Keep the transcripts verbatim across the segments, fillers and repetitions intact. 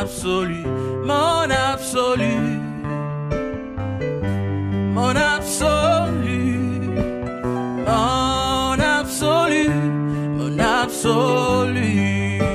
absolu, mon absolu, mon absolu, mon absolu, mon absolu.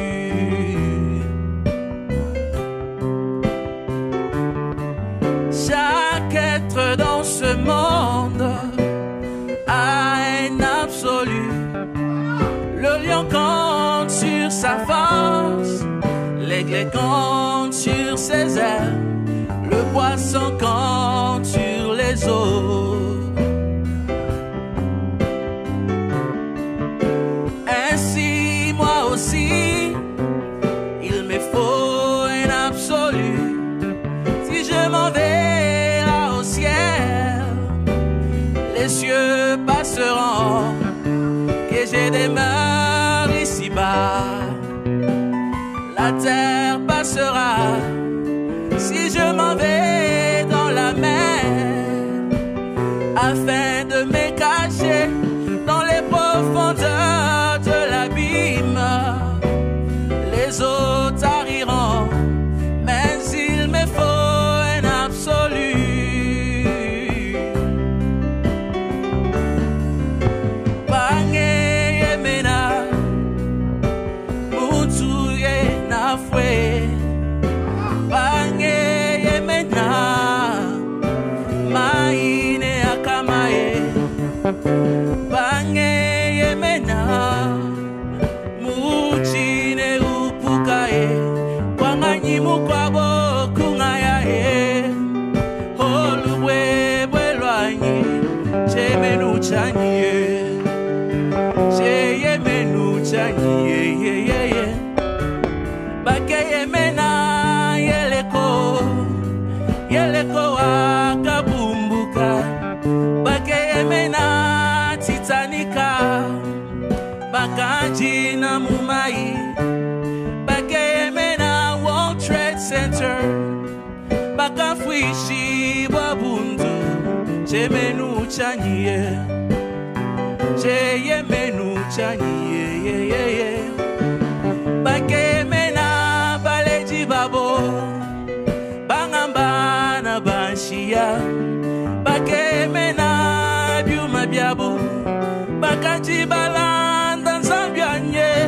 Chaque être dans ce monde a un absolu. Le lion compte sur sa force, l'aigle compte sur ses ailes, le poisson compte sur les eaux. Ainsi, moi aussi, il me faut un absolu. Si je m'en vais là au ciel, les cieux passeront, que je demeure ici-bas. La terre passera. Si je m'en vais dans la mer, afin de me cacher dans les profondeurs de l'abîme, les eaux tariront, mais il me faut un absolu. Fue bange yemena maine akamae bange yemena muchine upukae kwanganyi mukwabo kungayae holubwe bwelwanyi chemenu chanye cheyemenu chanye ye ye ye Bakeye mena yeleko yeleko akabumbuka Bakeye mena titanika Bakaji na mumai Bakeye mena World Trade Center Bakafuishi babundu Chemenu chanye Cheyemenu chanye ye ye ye Bakeye babo bangamba na banshia bakemena byuma byabo bakaji balanda nzambyanye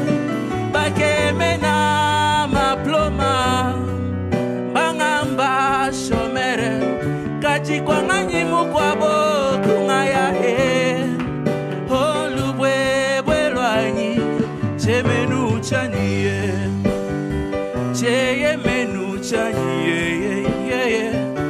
bakemena maploma bangamba shomere kaji kwanganyi mukwabo kungaya he holubwe bwelwanyi chemenu chaniye Cheye menu chanye ye ye ye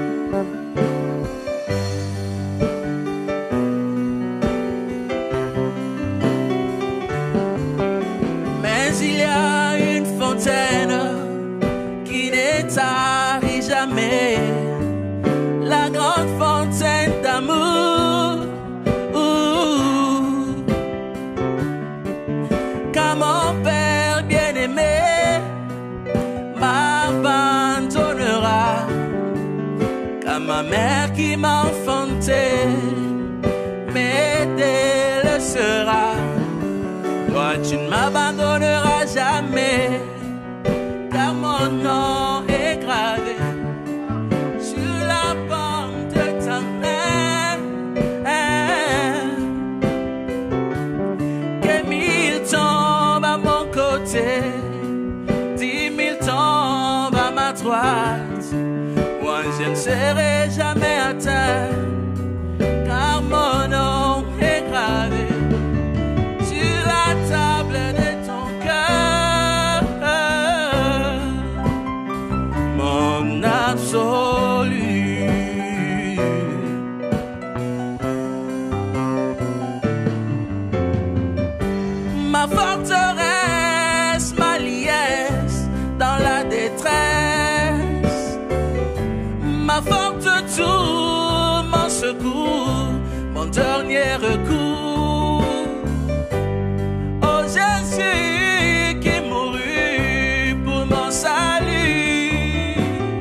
Mais il y a une fontaine qui ne tarit jamais, la grande fontaine d'amour. Car mon Père bien-aimé m'abandonnera, car ma mère qui m'a enfanté me délaissera. Toi tu ne m'abandonneras jamais, car mon nom est gravé sur la paume de ta main. Que mille tombent à mon côté, dix mille tombent à ma droite, moi je ne serai jamais atteint, car mon nom est gravé sur la table de ton cœur. Mon absolu, ma forteresse, ma liesse dans la détresse, ma forte tour, mon secours, mon dernier recours. Oh Jésus qui mourut pour mon salut,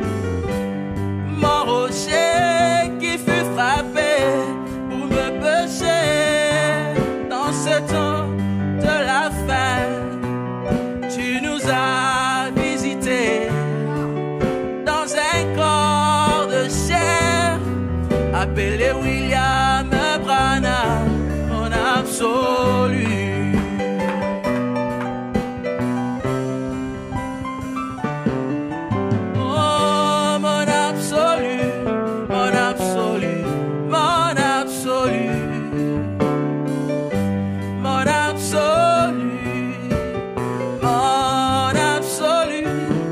mon rocher qui fut frappé pour me pécher. Dans ce temps de la fin, tu nous as visités m'appeler William Branham, mon absolu. Oh, mon absolu, mon absolu, mon absolu, mon absolu, mon absolu,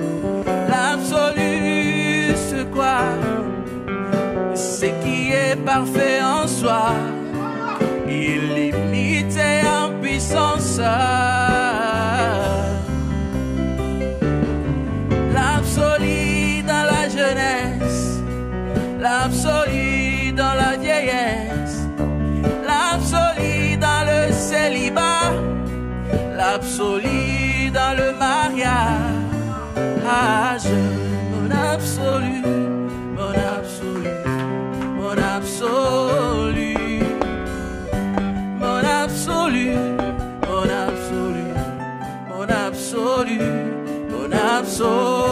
l'absolu, c'est quoi? Ce qui est parfait en soi, illimité en puissance. L'absolu dans la jeunesse, l'absolu dans la vieillesse, l'absolu dans le célibat, l'absolu dans le mariage. Mon absolu, mon absolu, mon absolu, mon absolu, mon absolu, mon absolu, mon absolu.